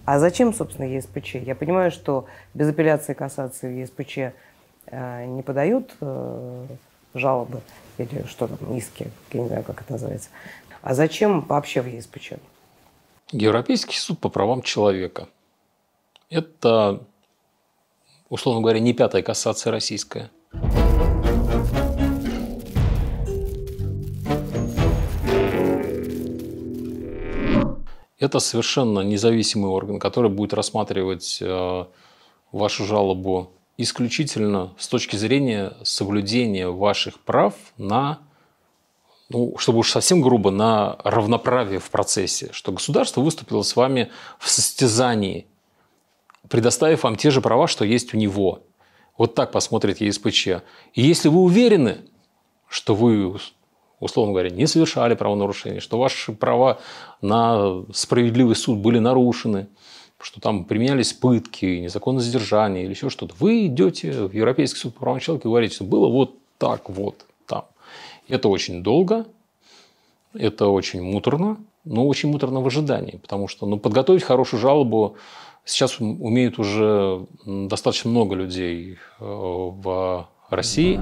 А зачем, собственно, ЕСПЧ? Я понимаю, что без апелляции, кассации ЕСПЧ не подают жалобы или что там, иски, я не знаю, как это называется. А зачем вообще в ЕСПЧ? Европейский суд по правам человека. Это, условно говоря, не пятая кассация российская. Это совершенно независимый орган, который будет рассматривать вашу жалобу исключительно с точки зрения соблюдения ваших прав на, ну, чтобы уж совсем грубо, на равноправие в процессе, что государство выступило с вами в состязании, предоставив вам те же права, что есть у него. Вот так посмотрит ЕСПЧ. И если вы уверены, что вы, условно говоря, не совершали правонарушения, что ваши права на справедливый суд были нарушены, что там применялись пытки, незаконное задержание или еще что-то, вы идете в Европейский суд по правам человека и говорите, что было вот так вот там. Это очень долго, это очень муторно, но очень муторно в ожидании, потому что подготовить хорошую жалобу сейчас умеют уже достаточно много людей в России.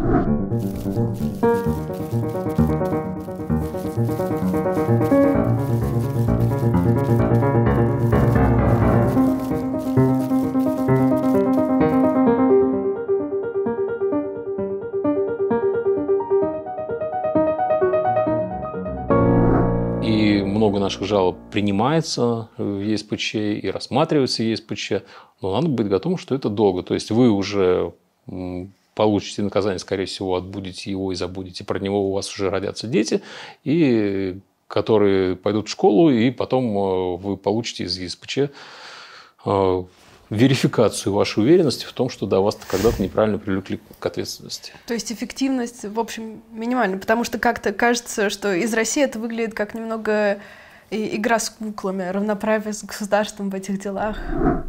И много наших жалоб принимается в ЕСПЧ и рассматривается в ЕСПЧ, но надо быть готовым, что это долго. То есть вы уже получите наказание, скорее всего, отбудете его и забудете про него, у вас уже родятся дети, и которые пойдут в школу, и потом вы получите из ЕСПЧ верификацию вашей уверенности в том, что да, вас когда-то неправильно привлекли к ответственности. То есть эффективность, в общем, минимальна, потому что как-то кажется, что из России это выглядит как немного игра с куклами, равноправие с государством в этих делах.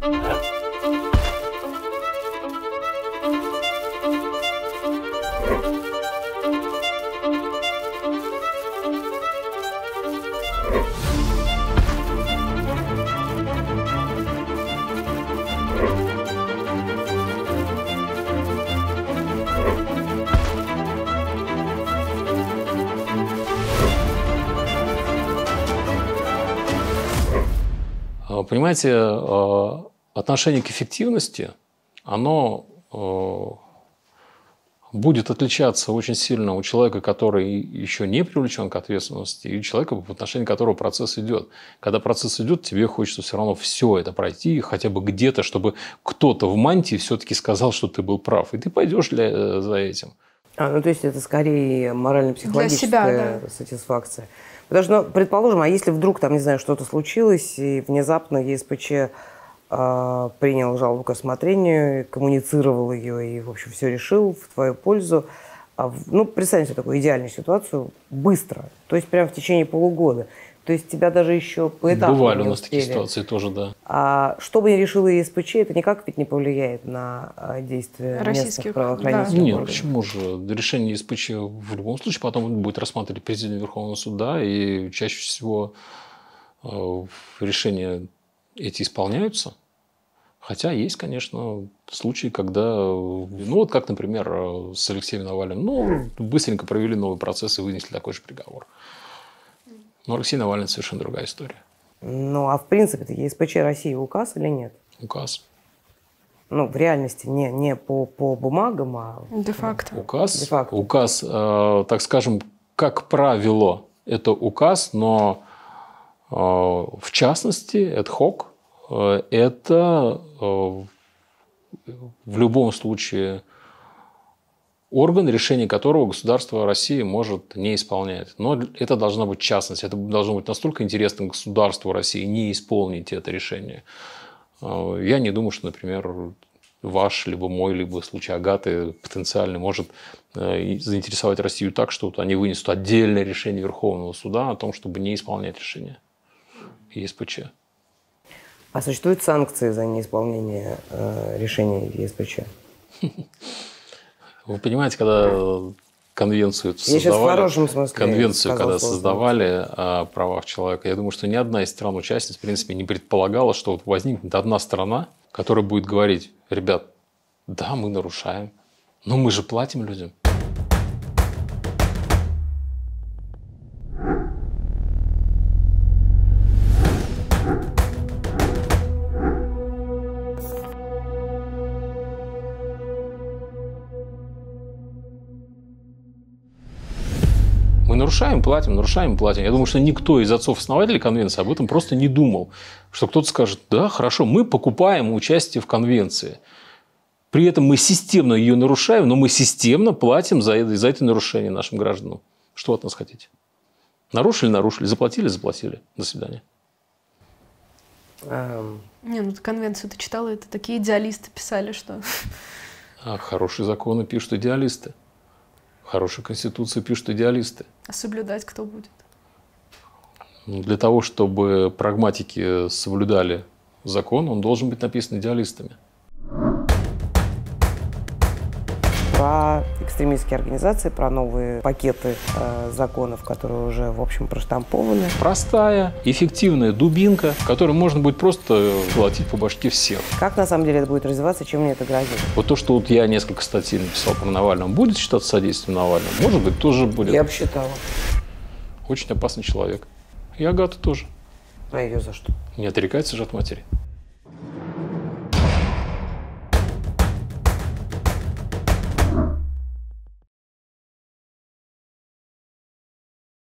Понимаете, отношение к эффективности, оно будет отличаться очень сильно у человека, который еще не привлечен к ответственности, и у человека, в отношении которого процесс идет. Когда процесс идет, тебе хочется все равно все это пройти, хотя бы где-то, чтобы кто-то в мантии все-таки сказал, что ты был прав. И ты пойдешь за этим. То есть это скорее морально-психологическая сатисфакция. Потому что, предположим, а если вдруг там, не знаю, что-то случилось, и внезапно ЕСПЧ принял жалобу к рассмотрению, коммуницировал ее и, в общем, все решил в твою пользу. Представим себе такую идеальную ситуацию быстро, то есть прямо в течение полугода. То есть тебя даже еще поэтапно бывали у нас такие ситуации тоже, да. А что бы ни решила ЕСПЧ, это никак ведь не повлияет на действия местных правоохранительных органов? Нет, почему же? Решение ЕСПЧ в любом случае потом будет рассматривать президент Верховного суда, и чаще всего решения эти исполняются. Хотя есть, конечно, случаи, когда, вот как, например, с Алексеем Навальным, быстренько провели новый процесс и вынесли такой же приговор. Но Алексей Навальный совершенно другая история. А в принципе-то ЕСПЧ России указ или нет? Указ. В реальности не по бумагам, а... Де-факто. Указ. Де-факто. Указ, так скажем, как правило, это указ, но в частности, ad hoc, это в любом случае орган, решение которого государство России может не исполнять. Но это должна быть частность. Это должно быть настолько интересно государству России не исполнить это решение. Я не думаю, что, например, ваш, либо мой, либо случай Агаты потенциально может заинтересовать Россию так, что они вынесут отдельное решение Верховного суда о том, чтобы не исполнять решение ЕСПЧ. А существуют санкции за неисполнение конвенцию когда создавали о правах человека, я думаю, что ни одна из стран-участниц, в принципе, не предполагала, что вот возникнет одна страна, которая будет говорить: ребят, да, мы нарушаем, но мы же платим людям. Мы нарушаем, платим, нарушаем, платим. Я думаю, что никто из отцов-основателей конвенции об этом просто не думал. Что кто-то скажет: да, хорошо, мы покупаем участие в конвенции. При этом мы системно ее нарушаем, но мы системно платим за это нарушение нашим гражданам. Что от нас хотите? Нарушили, нарушили, заплатили, заплатили. До свидания. Не, ну конвенцию ты читала, это такие идеалисты писали, что... Хорошие законы пишут идеалисты. Хорошую конституцию пишут идеалисты. А соблюдать кто будет? Для того, чтобы прагматики соблюдали закон, он должен быть написан идеалистами. Про экстремистские организации, про новые пакеты законов, которые уже, в общем, проштампованы. Простая, эффективная дубинка, которой можно будет просто колотить по башке всех. Как на самом деле это будет развиваться, чем мне это грозит? Вот то, что вот я несколько статей написал про Навального, будет считаться содействием Навальному? Может быть, тоже будет. Я бы считала. Очень опасный человек. И Агата тоже. А ее за что? Не отрекается же от матери.